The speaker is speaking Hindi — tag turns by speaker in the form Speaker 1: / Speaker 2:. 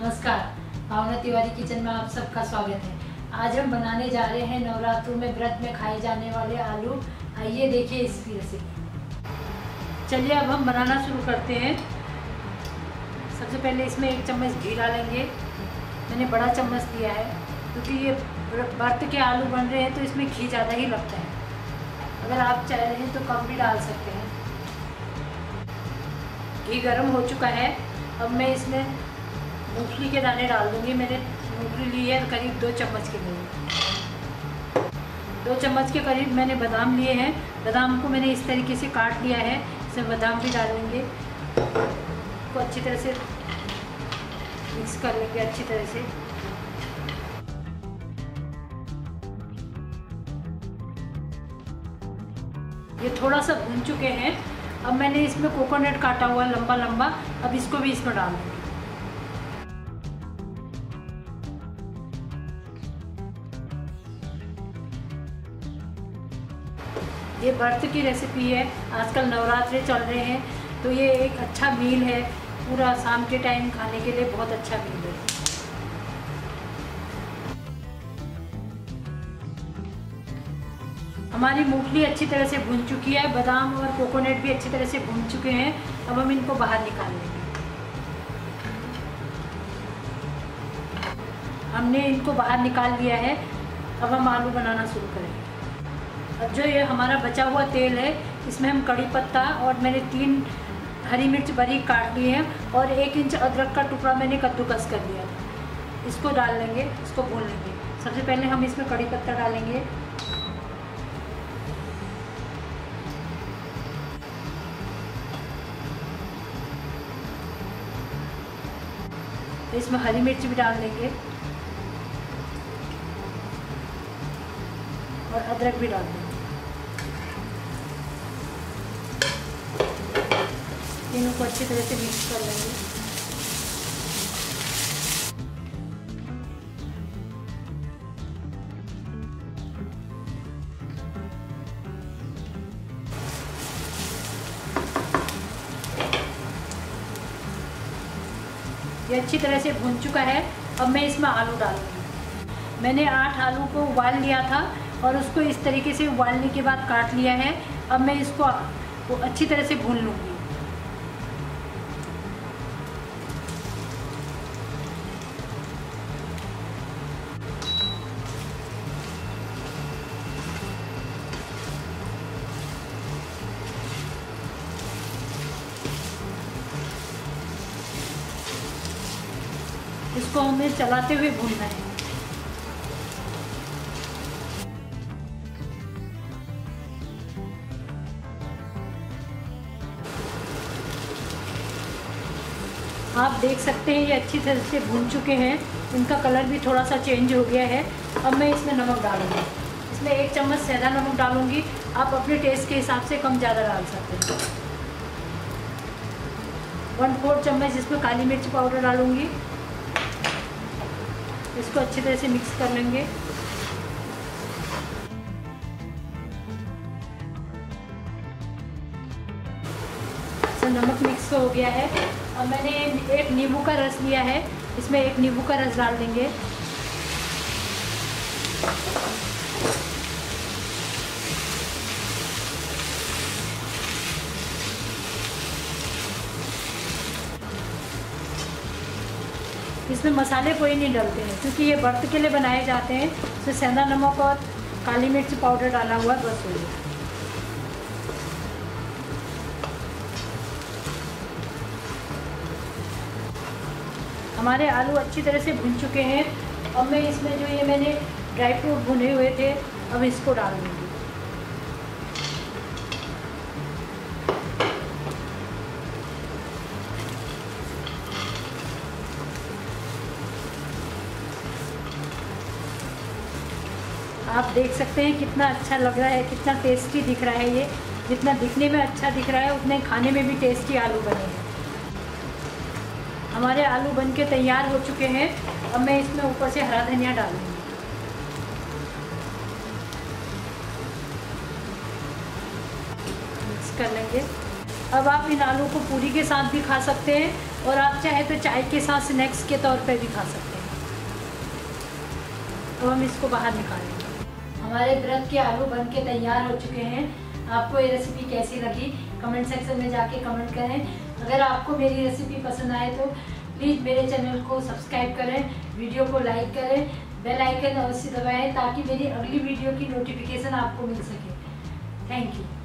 Speaker 1: नमस्कार, भावना तिवारी किचन में आप सबका स्वागत है। आज हम बनाने जा रहे हैं नवरात्रों में व्रत में खाए जाने वाले आलू। आइए देखिए इसकी रेसिपी। चलिए अब हम बनाना शुरू करते हैं। सबसे पहले इसमें 1 चम्मच घी डालेंगे। मैंने बड़ा चम्मच लिया है क्योंकि ये व्रत के आलू बन रहे हैं तो इसमें घी ज़्यादा ही लगता है। अगर आप चाहें तो कम भी डाल सकते हैं। घी गर्म हो चुका है। अब मैं इसमें मूंगफली के दाने डाल दूंगी। मैंने मूंगफली ली है करीब 2 चम्मच के लिए। 2 चम्मच के करीब मैंने बादाम लिए हैं। बादाम को मैंने इस तरीके से काट लिया है। इसमें बादाम भी डालेंगे, इसको अच्छी तरह से मिक्स कर लेंगे अच्छी तरह से। ये थोड़ा सा भून चुके हैं। अब मैंने इसमें कोकोनट काटा हुआ लंबा लंबा, अब इसको भी इसमें डाल दूंगी। ये व्रत की रेसिपी है। आजकल नवरात्रे चल रहे हैं तो ये एक अच्छा मील है। पूरा शाम के टाइम खाने के लिए बहुत अच्छा मील है। हमारी मूंगफली अच्छी तरह से भून चुकी है। बादाम और कोकोनट भी अच्छी तरह से भून चुके हैं। अब हम इनको बाहर निकाल लेंगे। हमने इनको बाहर निकाल लिया है। अब हम आलू बनाना शुरू करेंगे। अब जो ये हमारा बचा हुआ तेल है इसमें हम कड़ी पत्ता और मैंने 3 हरी मिर्च बारीक काट ली है और 1 इंच अदरक का टुकड़ा मैंने कद्दूकस कर लिया था। इसको डाल लेंगे, इसको भून लेंगे। सबसे पहले हम इसमें कड़ी पत्ता डालेंगे। तो इसमें हरी मिर्च भी डाल देंगे और अदरक भी डाल देंगे। तीनों को अच्छी तरह से मिक्स कर लेंगे। ये अच्छी तरह से भून चुका है। अब मैं इसमें आलू डालूंगी। मैंने 8 आलू को उबाल लिया था और उसको इस तरीके से उबालने के बाद काट लिया है। अब मैं इसको अच्छी तरह से भून लूँगी। इसको हमें चलाते हुए भूनना है। आप देख सकते हैं ये अच्छी तरह से भून चुके हैं। इनका कलर भी थोड़ा सा चेंज हो गया है। अब मैं इसमें नमक डालूंगी। इसमें 1 चम्मच सेंधा नमक डालूंगी। आप अपने टेस्ट के हिसाब से कम ज़्यादा डाल सकते हैं। 1/4 चम्मच इसमें काली मिर्च पाउडर डालूंगी। इसको अच्छी तरह से मिक्स कर लेंगे। तो नमक मिक्स हो गया है। अब मैंने 1 नींबू का रस लिया है। इसमें 1 नींबू का रस डाल देंगे। इसमें मसाले कोई नहीं डलते हैं क्योंकि ये व्रत के लिए बनाए जाते हैं। इसमें सेंधा नमक और काली मिर्च पाउडर डाला हुआ बस हो गया। हमारे आलू अच्छी तरह से भून चुके हैं। अब मैं इसमें जो ये मैंने ड्राई फ्रूट भुने हुए थे अब इसको डाल दूँगी। आप देख सकते हैं कितना अच्छा लग रहा है, कितना टेस्टी दिख रहा है। ये जितना दिखने में अच्छा दिख रहा है उतने खाने में भी टेस्टी आलू बने हैं। हमारे आलू बनके तैयार हो चुके हैं। अब मैं इसमें ऊपर से हरा धनिया डालूंगी। मिक्स कर लेंगे। अब आप इन आलू को पूरी के साथ भी खा सकते हैं और आप चाहे तो चाय के साथ स्नैक्स के तौर पे भी खा सकते हैं। अब हम इसको बाहर निकालेंगे। हमारे व्रत के आलू बन के तैयार हो चुके हैं। आपको ये रेसिपी कैसी लगी कमेंट सेक्शन में जाके कमेंट करें। अगर आपको मेरी रेसिपी पसंद आए तो प्लीज़ मेरे चैनल को सब्सक्राइब करें, वीडियो को लाइक करें, बेल आइकन अवश्य दबाएं ताकि मेरी अगली वीडियो की नोटिफिकेशन आपको मिल सके। Thank you.